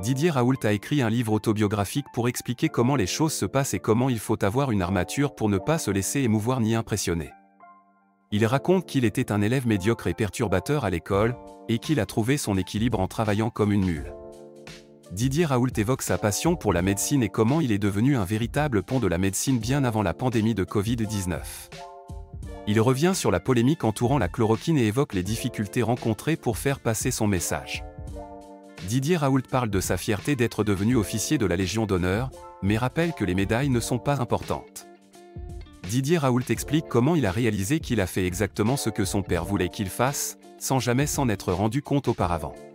Didier Raoult a écrit un livre autobiographique pour expliquer comment les choses se passent et comment il faut avoir une armature pour ne pas se laisser émouvoir ni impressionner. Il raconte qu'il était un élève médiocre et perturbateur à l'école, et qu'il a trouvé son équilibre en travaillant comme une mule. Didier Raoult évoque sa passion pour la médecine et comment il est devenu un véritable pont de la médecine bien avant la pandémie de Covid-19. Il revient sur la polémique entourant la chloroquine et évoque les difficultés rencontrées pour faire passer son message. Didier Raoult parle de sa fierté d'être devenu officier de la Légion d'honneur, mais rappelle que les médailles ne sont pas importantes. Didier Raoult explique comment il a réalisé qu'il a fait exactement ce que son père voulait qu'il fasse, sans jamais s'en être rendu compte auparavant.